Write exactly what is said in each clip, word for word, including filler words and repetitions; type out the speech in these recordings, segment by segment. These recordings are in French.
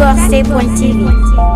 bossé point T V.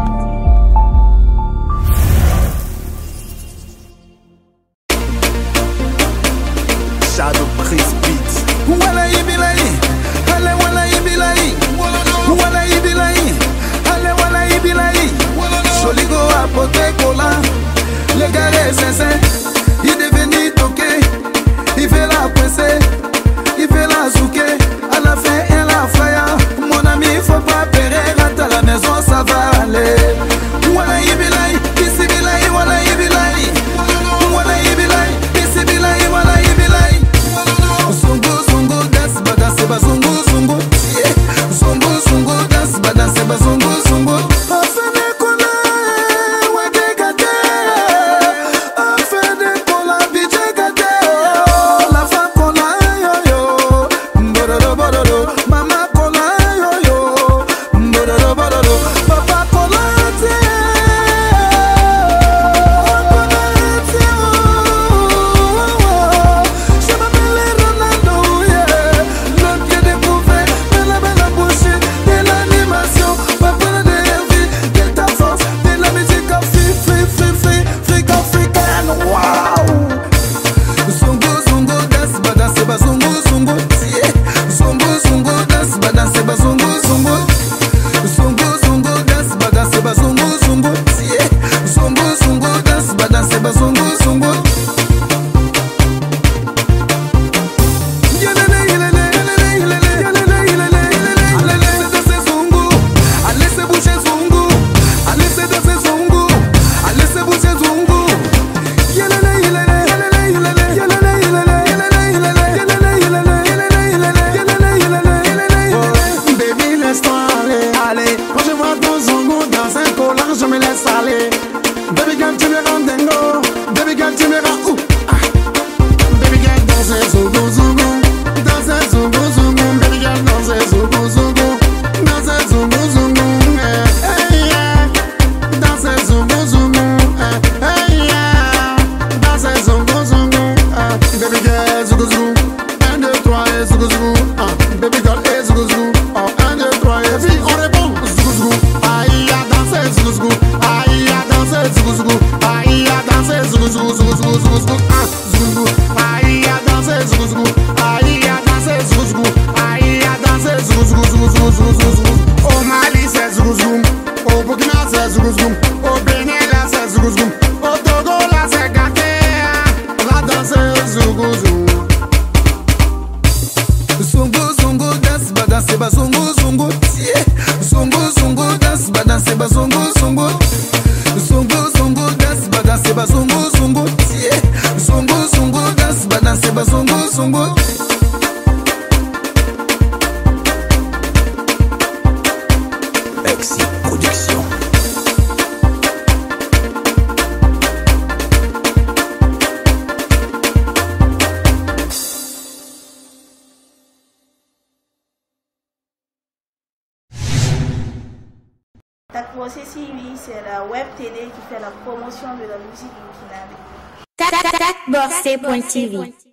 Shadow Prince Beat. Wala ibilai, ale wala ibilai, wala ibilai, ale wala ibilai. Joligo apote cola, le gars sincère, il est devenu toqué, il fait la presse, il fait la souquée, à la fin il a fire. Mon ami, faut pas périr, rentre à la maison, ça va aller. Wala ibilai, ici bilai, wala ibilai, wala ibilai, ici bilai, wala ibilai. Zoungou, zoungou, dance, ba dance, ba zoungou, zoungou. Zoungou, zoungou, dance, ba dance, ba zoungou, zoungou. Afene kola, wage gate. Afene kola, bije gate. La fa kola, yo yo. Bororo, bororo. Mama kola, yo yo. Bororo, bororo. Papa kola, te. Kola, te. Je m'appelle Ronaldo, yeah. L'homme qui est découvert de la belle bouche, de l'animation, pas peur de vie, de ta force, de la musique free, free, free, free, free, africaine. Wow! Zoungou, zoungou, dance, ba dance, ba zoungou, zoungou. Yeah. Zoungou, zoungou, dance, ba dance, ba zoungou, zoungou. Zoungou, zoungou, dance, ba dance, ba zoungou, zoungou. Yeah. Zoungou, zoungou, dance, ba dance, ba zoungou, zoungou. Baby, laisse-toi aller, allez. Quand je vois ton Zoungou dans un collant, je me laisse aller. Baby girl, tu me rends dingo. Baby girl, tu me rends ouh. Ah. Baby girl, dans un Zoungou, Zoungou. Dans un Zoungou, Zoungou. Baby girl, dans un Zoungou, Zoungou. Dans un Zoungou, Zoungou. Eh, hey, yeah. Dans un Zoungou, Zoungou. Eh, hey, yeah. Dans un Zoungou, Zoungou. Eh. Baby girl, Zoungou, Zoungou. Un, deux, trois, et Zoungou, Zoungou. Ah. Baby girl, et Zoungou, Zoungou. Oh, un, deux, trois, et puis on répond. Zoungou, Zoungou. Aïe, à danser, Zoungou, Zoungou. Aïe, à danser, Zoungou, Zoungou. Aïe, à danser, Zoungou, Zoungou, Zoungou, Zoungou, Zoungou, Zoungou. Ah, Zoungou, Zoungou. Aïe, à danser, Zoungou, Zoungou. Aïe, à danser, Zoungou, Zoungou. Aïe, à danser, Zoungou, Zoungou, Zoungou, Zoungou, Zoungou, Zoungou, Zoungou. Au Mali, c'est Zoungou, Zoungou. Au Burkina, c'est Zoungou, Zoungou. Au Bénin, là, c'est Zoungou, Zoungou. Au Togo, là, c'est gâté. La danse, Zoungou, Zoungou. Zoungou, zoungou, dance, ba dance, ba zoungou, zoungou. Yeah. Zoungou, zoungou, dance, ba dance, ba zoungou, zoungou. Zoungou, zoungou, dance, ba dance, ba zoungou, zoungou. Yeah. Zoungou, zoungou, dance, ba dance, ba zoungou, zoungou. Exi Production. Ta C C oui, c'est la web télé qui fait la promotion de la musique burkinabé. bossé point T V.